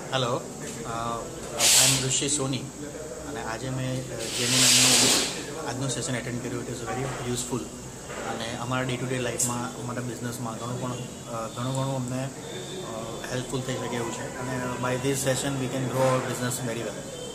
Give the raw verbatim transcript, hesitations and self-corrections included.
Hello, આઈ એમ ઋષિ સોની અને આજે મેં જેની નામનું આજનું સેશન એટેન્ડ કર્યું. ઇટ ઇઝ વેરી યુઝફુલ અને અમારા ડે ટુ ડે લાઈફમાં અમારા બિઝનેસમાં ઘણું પણ ઘણું ઘણું અમને હેલ્પફુલ થઈ શકે એવું છે અને by this session we can grow our business very well.